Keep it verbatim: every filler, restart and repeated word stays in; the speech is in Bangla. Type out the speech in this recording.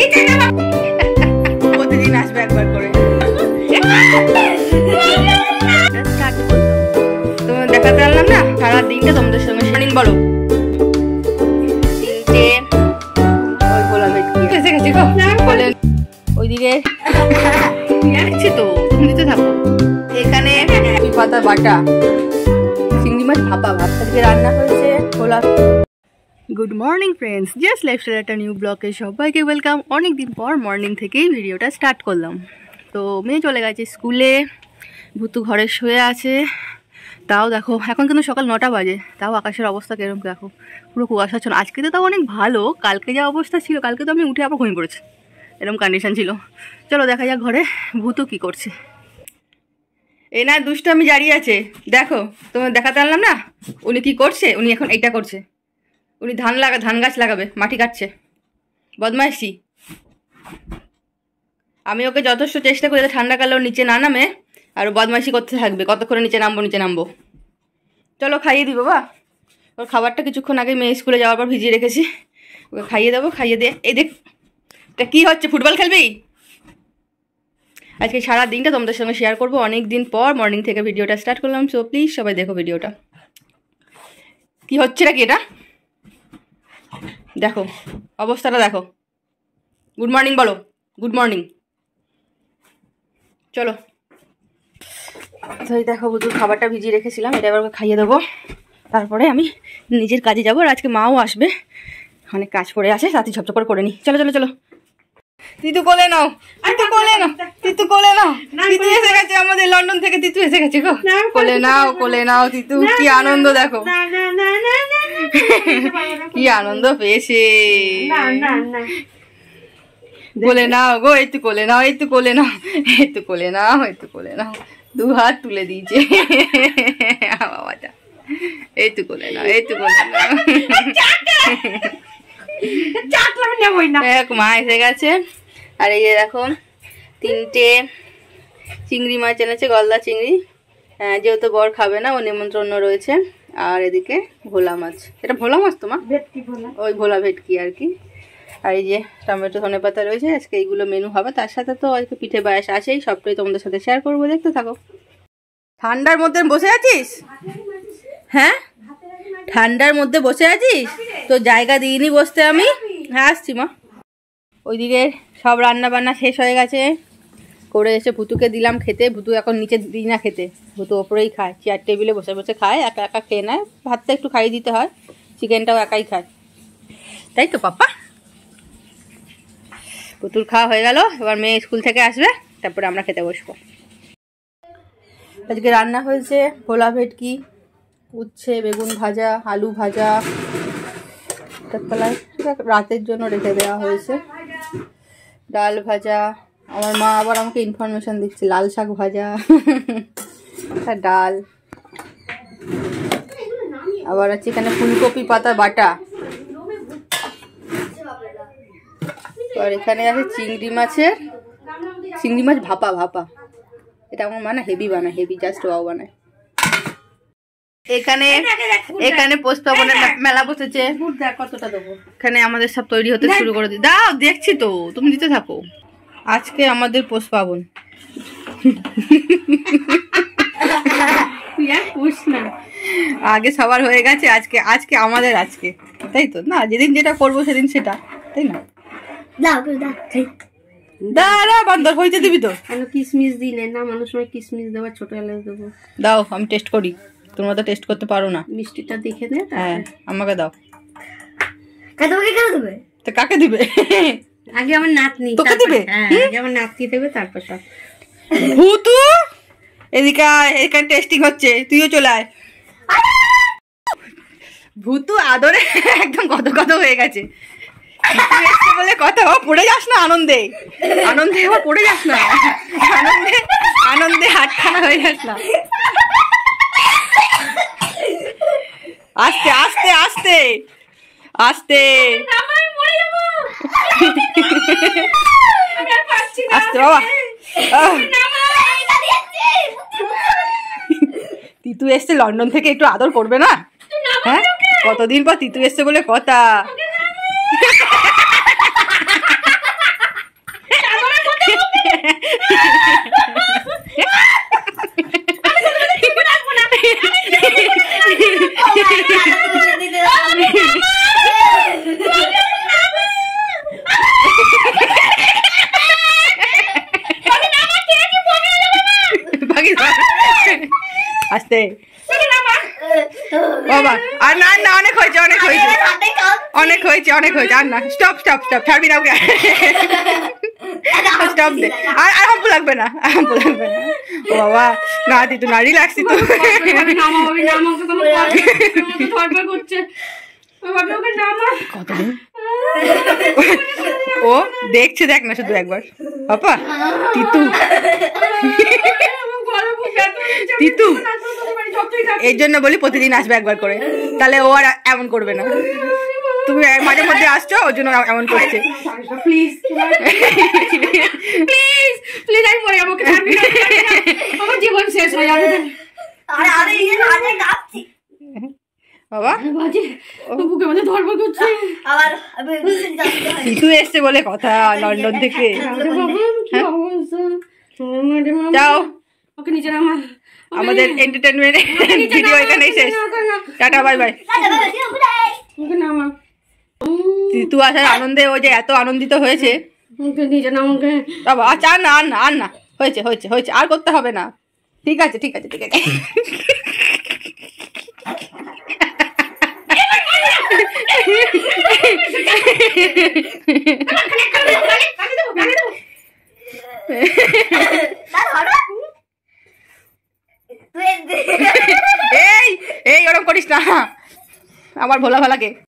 প্রতিদিন আসবে একবার করে। তোমার দেখাতে পারলাম না সারা দিনটা তোমাদের সঙ্গে। মর্নিং বলো। তিনটে ওই বলা ভেটকি এসে গেছে গো। ওইদিকে দেখছি তো, তুমি দিতে থাকো। এখানে পাতা বাটা, চিংড়ি মাছ ভাপা, ভাতটা দিয়ে রান্না হয়েছে। খোলা। Good morning friends, just lifestyle একটা নিউ ব্লগে সবাইকে ওয়েলকাম। অনেক দিন পর মর্নিং থেকেই ভিডিওটা স্টার্ট করলাম। তো মেয়ে চলে গেছে স্কুলে, ভুতু ঘরে শুয়ে আছে। তাও দেখো এখন কিন্তু সকাল নটা বাজে, তাও আকাশের অবস্থা কিরকম দেখো, পুরো কুয়াশাচ্ছন্ন। আজকে তো তাও অনেক ভালো, কালকে যা অবস্থা ছিল, কালকে তো আমি উঠে আবার ঘুমিয়ে পড়েছি, এরকম কন্ডিশন ছিল। চলো দেখা যাক ঘরে ভুতু কি করছে। এই না দুষ্টামি জারি আছে, দেখো তোমার দেখাতে পারলাম না উনি কি করছে। উনি এখন এইটা করছে, উনি ধান লাগা ধান গাছ লাগাবে, মাটি কাটছে, বদমাইশি। আমি ওকে যথেষ্ট চেষ্টা করি ঠান্ডা কালেও নিচে না নামে, আর বদমাইশি করতে থাকবে, কতক্ষণে নিচে নামবো নিচে নামবো। চলো খাইয়ে দিই বাবা। ওর খাবারটা কিছুক্ষণ আগে মেয়ে স্কুলে যাওয়ার পর ভিজিয়ে রেখেছি, ওকে খাইয়ে দেবো। খাইয়ে দিয়ে এই দেখ এটা কী হচ্ছে, ফুটবল খেলবি? আজকে সারা দিনটা তোমাদের সঙ্গে শেয়ার করবো। অনেক দিন পর মর্নিং থেকে ভিডিওটা স্টার্ট করলাম, সো প্লিজ সবাই দেখো ভিডিওটা। কি হচ্ছে নাকি এটা দেখো, অবস্থাটা দেখো। গুড মর্নিং বলো, গুড মর্নিং। চলো তো এই দেখো বুধুর খাবারটা ভিজিয়ে রেখেছিলাম, এটা এবার খাইয়ে দেবো, তারপরে আমি নিজের কাজে যাবো। আর আজকে মাও আসবে, অনেক কাজ পড়ে আছে, রাতে ঝপঝপ করে করে নিই। চলো চলো চলো, তিতু কোলে নাও, তিতু কোলে নাও, তিতু কোলে নাও। তিতু এসে গেছে আমাদের লন্ডন থেকে, তিতু এসে গেছে গো। কোলে নাও কোলে নাও তিতু, কি আনন্দ দেখো, কি আনন্দ পেয়েছে। কোলে নাও গো, একটু কোলে নাও, একটু কোলে নাও, একটু কোলে নাও, একটু কোলে নাও। দু হাত তুলে দিয়েছে বাবাটা, একটু কোলে নাও, একটু কোলে নাও। মা এসে গেছে। আর এই যে দেখো তিনটে চিংড়ি মাছ এনেছে, গলদা চিংড়ি, যেহেতু বর খাবে না, ও নিমন্ত্রণ রয়েছে। আর এদিকে ভোলা মাছ, এটা ভোলা মাছ তো মা, ওই ভোলা ভেটকি আর কি। আর এই যে টমেটো ধনে পাতা রয়েছে, আজকে এইগুলো মেনু হবে। তার সাথে তো আজকে পিঠে পায়েস আছেই, সবটাই তোমাদের সাথে শেয়ার করবো, দেখতে থাকো। ঠান্ডার মধ্যে বসে আছিস? হ্যাঁ ঠান্ডার মধ্যে বসে আছিস, তো জায়গা দিইনি বসতে আমি। হ্যাঁ আসছি মা। ওইদিকে সব রান্না বান্না শেষ হয়ে গেছে, করে এসে ভুতুকে দিলাম খেতে। ভুতু এখন নিচে দিই না খেতে, ভুতু ওপরেই খায়, চেয়ার টেবিলে বসে বসে খায়, একা একা খেয়ে নেয়। ভাতটা একটু খাইয়ে দিতে হয়, চিকেনটাও একাই খায়, তাই তো পাপা। ভুতুর খাওয়া হয়ে গেল, এবার মেয়ে স্কুল থেকে আসবে, তারপরে আমরা খেতে বসবো। আজকে রান্না হয়েছে ভোলা ভেটকি, উচ্ছে, বেগুন ভাজা, আলু ভাজা, তরকারি রাতের জন্য রেখে দেওয়া হয়েছে, ডাল ভাজা। আমার মা আবার আমাকে ইনফরমেশন দিচ্ছে, লাল শাক ভাজা, ডাল, আবার আছে এখানে ফুলকপি পাতা বাটা, আর এখানে আছে চিংড়ি মাছের, চিংড়ি মাছ ভাপা ভাপা। এটা আমার মা না হেভি বানায়, হেভি জাস্ট ওয়াও বানায়। এখানে এখানে পোস্ত পাবনের মেলা বসেছে, কতটা দেবো। এখানে আমাদের সব তৈরি হতে শুরু করে দিই। দাও দেখছি তো, তুমি দিতে থাকো। আজকে আমাদের পোষ পাবন, আগে সবার হয়ে গেছে, আজকে আজকে আমাদের, আজকে তাই তো না, যেদিন যেটা করবো সেদিন সেটা, তাই না? দাঁড়া বান্দর হইতে দিবি তো, কিসমিস দিলে না, মানুষ সময় কিসমিস দেবো, ছোট এলাচ দেবো। দাও আমি টেস্ট করি, তোমরা তো টেস্ট করতে পারো না। মিষ্টিটা দেখে নে। হ্যাঁ আমাকে দাও। তোমাকে কেন দেবে? তো কাকে দিবে? আগে আমার নাতনি, তোকে দিবে? হ্যাঁ আগে আমার নাতনি দেবে, তারপর সব। ভুতু এদিকে এখানে টেস্টিং হচ্ছে, তুইও চলে আয়। ভুতু আদরে একদম কত কত হয়ে গেছে বলে কথা, পড়ে যাস না আনন্দে, আনন্দে আবার পড়ে যাস না, আনন্দে আনন্দে হাতখানা হয়ে যাস না। আস্তে আস্তে আস্তে আস্তে আস্তে বাবা। তিতু এসছে লন্ডন থেকে, একটু আদর করবে না? হ্যাঁ কতদিন পর তিতু এসছে বলে কথা। আস্তে বাবা আর না না অনেক হয়েছে অনেক হয়েছে অনেক হয়েছে অনেক হয়েছে আর না স্টপ স্টপ স্টপ ছাড়বি না ওকে স্টপ দে আর আর হাম্পু লাগবে না হাম্পু লাগবে না ও বাবা না তুই তো না রিল্যাক্স তুই ও দেখছে দেখ না শুধু একবার পাপা তিতু তিতু এই জন্য বলি প্রতিদিন আসবে একবার করে তাহলে ও আর এমন করবে না তুমি মাঝে মধ্যে আসছো ওর জন্য এমন করছে প্লিজ প্লিজ প্লিজ আমি মরে যাবো আমার জীবন শেষ হয়ে যাবে বাবা তিতু এসছে বলে কথা লন্ডন থেকে যাও ওকে নিচে নামা আমাদের এন্টারটেইনমেন্ট ভিডিও এখানেই শেষ টাটা বাই বাই তিতু আসার আনন্দে ও যে এত আনন্দিত হয়েছে বাবা আচ্ছা আর না আর না আর না হয়েছে হয়েছে হয়েছে আর করতে হবে না ঠিক আছে ঠিক আছে ঠিক আছে এই এই ওরকম করিস না আমার ভোলা ভালাকে